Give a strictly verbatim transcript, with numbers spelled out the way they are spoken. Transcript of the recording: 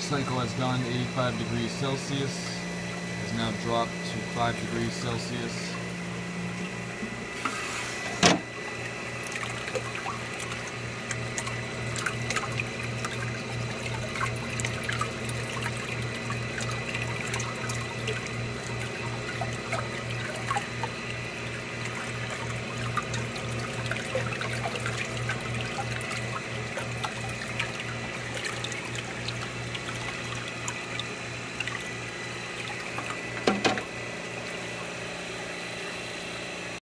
cycle has gone to eighty-five degrees Celsius, has now dropped to five degrees Celsius.